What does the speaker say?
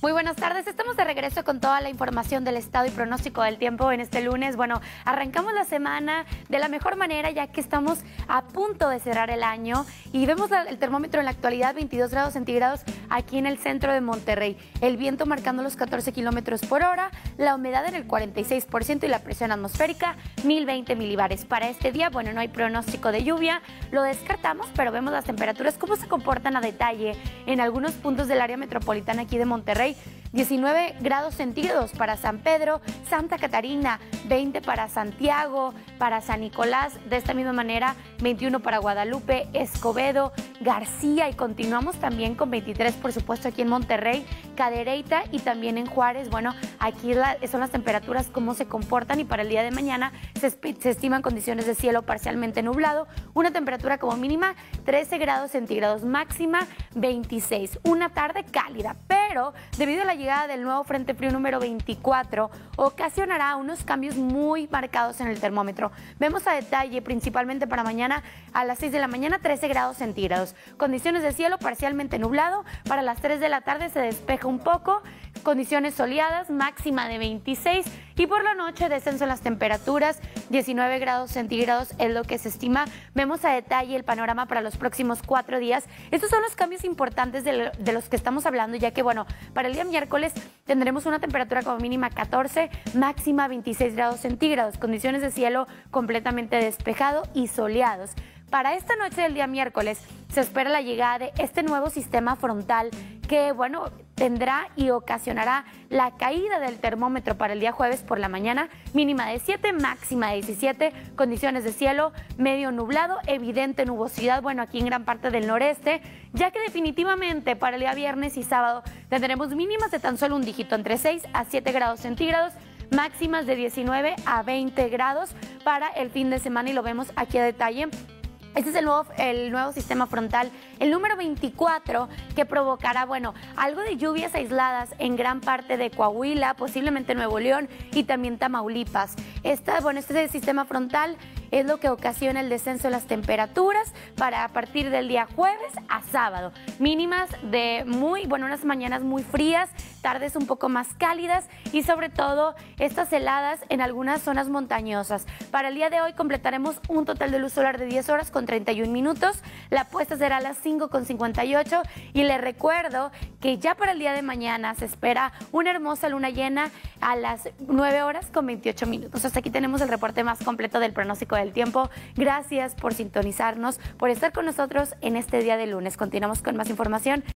Muy buenas tardes, estamos de regreso con toda la información del estado y pronóstico del tiempo en este lunes. Bueno, arrancamos la semana de la mejor manera ya que estamos a punto de cerrar el año y vemos el termómetro en la actualidad 22 grados centígrados aquí en el centro de Monterrey. El viento marcando los 14 kilómetros por hora, la humedad en el 46% y la presión atmosférica 1020 milibares. Para este día, bueno, no hay pronóstico de lluvia, lo descartamos, pero vemos las temperaturas, cómo se comportan a detalle en algunos puntos del área metropolitana aquí de Monterrey. 19 grados centígrados para San Pedro, Santa Catarina, 20 para Santiago, para San Nicolás, de esta misma manera 21 para Guadalupe, Escobedo, García y continuamos también con 23 por supuesto aquí en Monterrey, Cadereyta y también en Juárez. Bueno, aquí son las temperaturas, cómo se comportan y para el día de mañana se estiman condiciones de cielo parcialmente nublado, una temperatura como mínima 13 grados centígrados, máxima 26, una tarde cálida, pero debido a la llegada del nuevo Frente Frío número 24, ocasionará unos cambios muy marcados en el termómetro. Vemos a detalle, principalmente para mañana a las 6 de la mañana, 13 grados centígrados. Condiciones de cielo parcialmente nublado, para las 3 de la tarde se despeja un poco, condiciones soleadas, máxima de 26 y por la noche descenso en las temperaturas, 19 grados centígrados es lo que se estima. Vemos a detalle el panorama para los próximos 4 días. Estos son los cambios importantes de los que estamos hablando, ya que bueno, para el día miércoles tendremos una temperatura como mínima 14, máxima 26 grados centígrados, condiciones de cielo completamente despejado y soleados. Para esta noche del día miércoles se espera la llegada de este nuevo sistema frontal que, bueno, tendrá y ocasionará la caída del termómetro para el día jueves por la mañana, mínima de 7, máxima de 17, condiciones de cielo medio nublado, evidente nubosidad, bueno, aquí en gran parte del noreste, ya que definitivamente para el día viernes y sábado tendremos mínimas de tan solo un dígito, entre 6 a 7 grados centígrados, máximas de 19 a 20 grados para el fin de semana y lo vemos aquí a detalle. Este es el nuevo sistema frontal, el número 24, que provocará, bueno, algo de lluvias aisladas en gran parte de Coahuila, posiblemente Nuevo León y también Tamaulipas. Este sistema frontal es lo que ocasiona el descenso de las temperaturas para a partir del día jueves a sábado. Mínimas de unas mañanas muy frías, tardes un poco más cálidas y sobre todo estas heladas en algunas zonas montañosas. Para el día de hoy completaremos un total de luz solar de 10 horas con 31 minutos. La puesta será a las 5:58 y les recuerdo que ya para el día de mañana se espera una hermosa luna llena a las 9 horas con 28 minutos. Hasta aquí tenemos el reporte más completo del pronóstico del tiempo. Gracias por sintonizarnos, por estar con nosotros en este día de lunes. Continuamos con más información.